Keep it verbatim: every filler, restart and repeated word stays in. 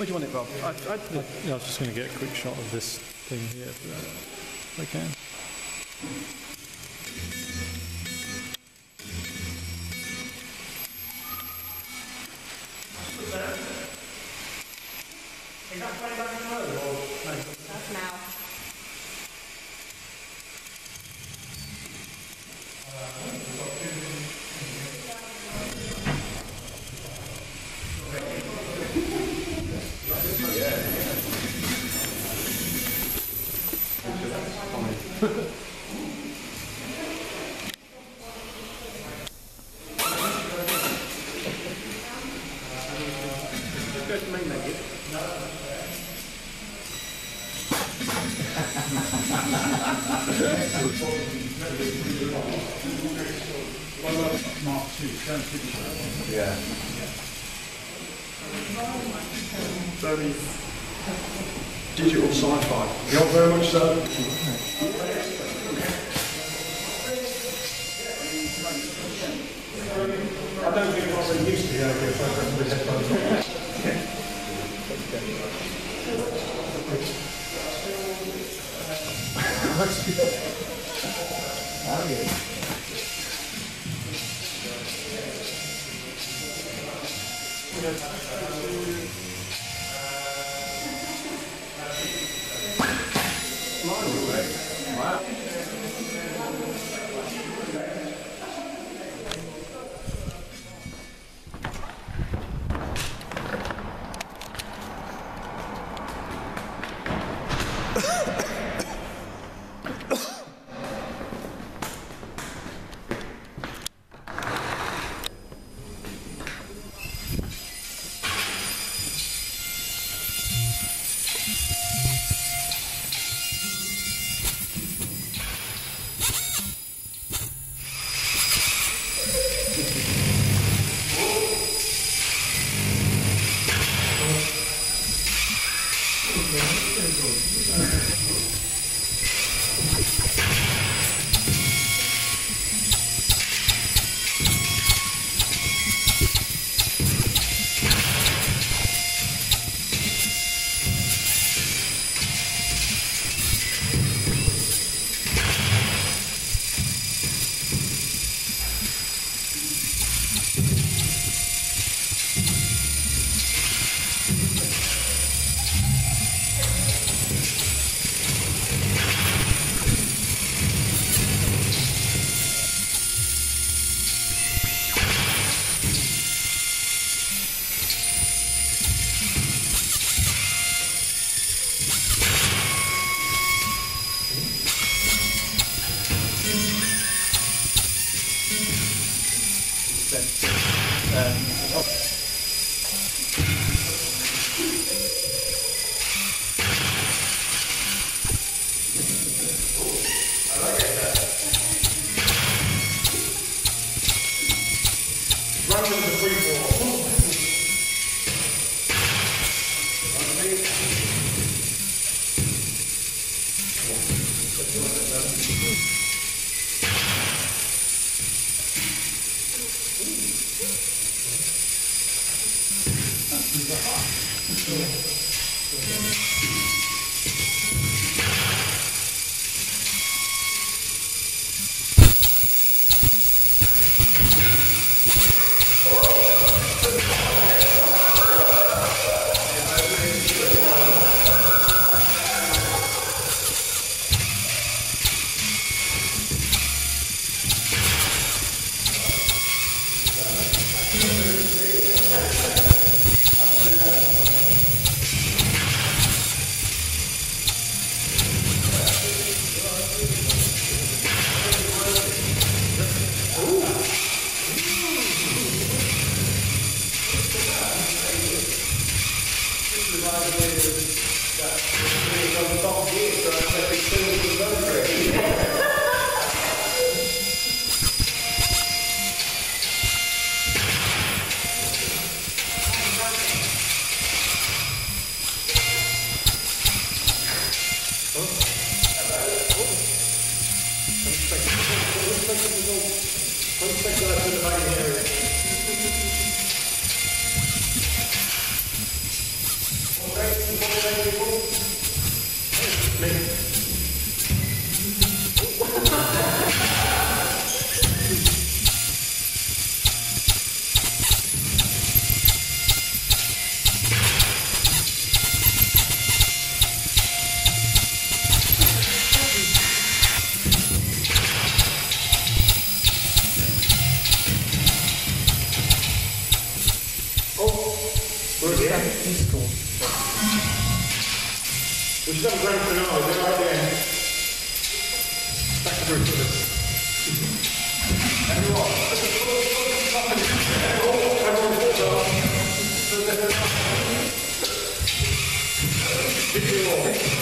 Where do you want it, Rob? I, I, Yeah, yeah, I was just going to get a quick shot of this thing here, if I can. That's now. go to main menu. Mark two, Yeah. Very digital sci-fi. Yeah, very much so. I don't think I'm really used to the idea of photographing with headphones on. Oh, yeah. Wow. Easter. We should have a grand finale, then right at the end. Back to Bruce Willis. Everyone, everyone, everyone, Did you all?